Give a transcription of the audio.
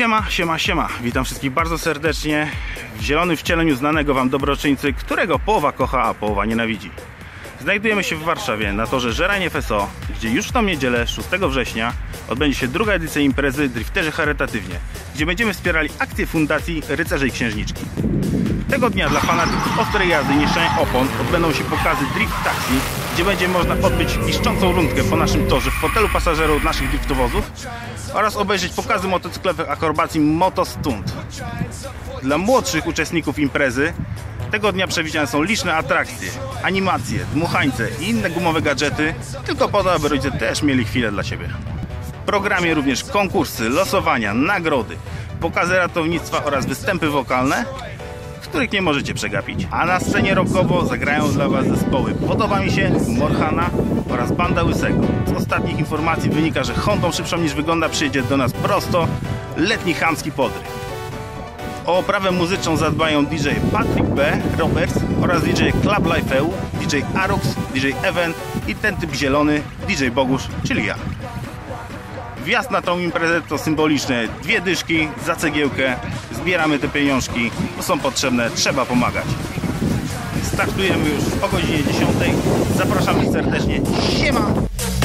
Siema, siema, siema. Witam wszystkich bardzo serdecznie w zielonym wcieleniu znanego wam dobroczyńcy, którego połowa kocha, a połowa nienawidzi. Znajdujemy się w Warszawie na torze Żerań FSO, gdzie już w tą niedzielę, 6 września, odbędzie się druga edycja imprezy Drifterzy Charytatywnie, gdzie będziemy wspierali akcję Fundacji Rycerze i Księżniczki. Tego dnia dla fanatyków ostrej jazdy i niszczenia opon odbędą się pokazy Drift Taxi, gdzie będzie można odbyć piszczącą rundkę po naszym torze w fotelu pasażerów naszych driftowozów oraz obejrzeć pokazy motocyklowych akrobacji Moto Stunt. Dla młodszych uczestników imprezy tego dnia przewidziane są liczne atrakcje, animacje, dmuchańce i inne gumowe gadżety, tylko po to, aby rodzice też mieli chwilę dla siebie. W programie również konkursy, losowania, nagrody, pokazy ratownictwa oraz występy wokalne, których nie możecie przegapić. A na scenie rockowo zagrają dla was zespoły Podoba mi się, Morhana oraz Banda Łysego. Z ostatnich informacji wynika, że Hondą szybszą niż wygląda przyjedzie do nas prosto letni chamski podryw. O oprawę muzyczną zadbają DJ Patrick B. Roberts oraz DJ Club Life EU, DJ Arux, DJ Even i ten typ zielony, DJ Bogusz, czyli ja. Wjazd na tą imprezę to symboliczne 2 dyszki za cegiełkę. Zbieramy te pieniążki, bo są potrzebne, trzeba pomagać. Startujemy już o godzinie 10. Zapraszamy serdecznie. Siema!